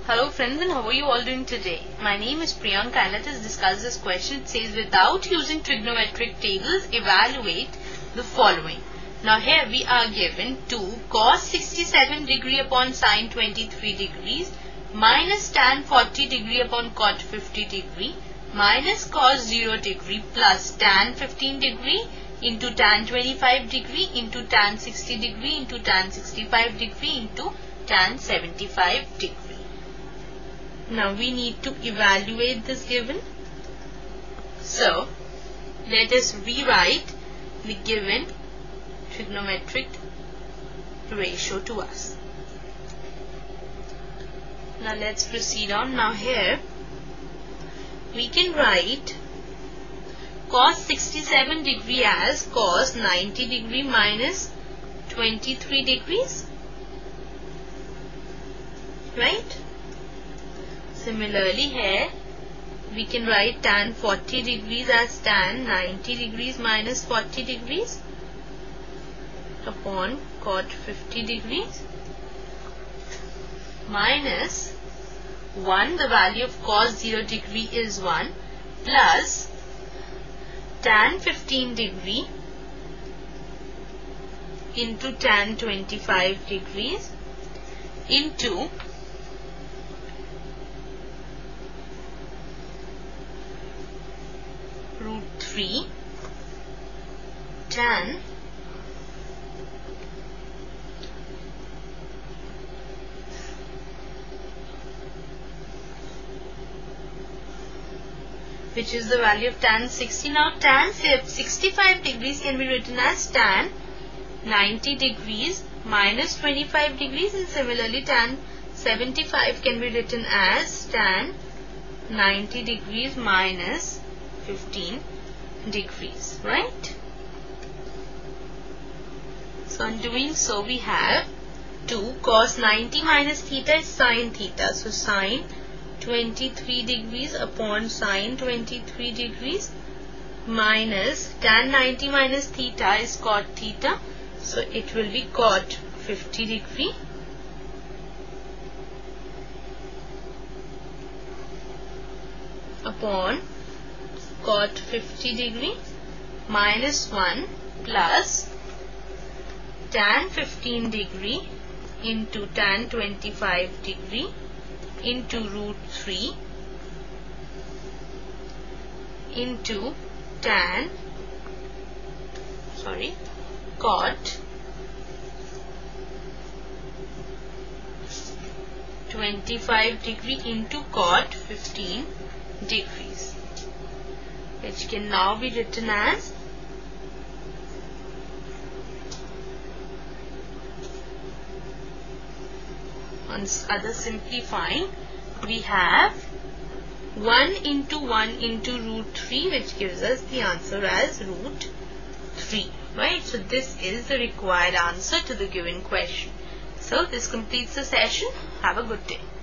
Hello friends, and how are you all doing today? My name is Priyanka and let us discuss this question. It says, without using trigonometric tables, evaluate the following. Now here we are given 2 cos 67 degree upon sin 23 degrees minus tan 40 degree upon cot 50 degree minus cos 0 degree plus tan 15 degree into tan 25 degree into tan 60 degree into tan 65 degree into tan 75 degree. Now we need to evaluate this given. So let us rewrite the given trigonometric ratio to us. Now let's proceed on. Now here we can write cos 67 degree as cos 90 degree minus 23 degrees. Right? Similarly here we can write tan 40 degrees as tan 90 degrees minus 40 degrees upon cot 50 degrees minus 1, the value of cos 0 degree is 1, plus tan 15 degree into tan 25 degrees into root 3 tan which is the value of tan 60. Now tan 65 degrees can be written as tan 90 degrees minus 25 degrees, and similarly tan 75 can be written as tan 90 degrees minus 15 degrees, right? So in doing so we have 2 cos 90 minus theta is sin theta, so sin 23 degrees upon sin 23 degrees minus tan 90 minus theta is cot theta, so it will be cot 50 degree upon cot 50 degree minus 1 plus tan 15 degree into tan 25 degree into root 3 into cot 25 degree into cot 15 degrees, which can now be written as on other simplifying we have 1 into 1 into root 3, which gives us the answer as root 3, right? So this is the required answer to the given question. So this completes the session. Have a good day.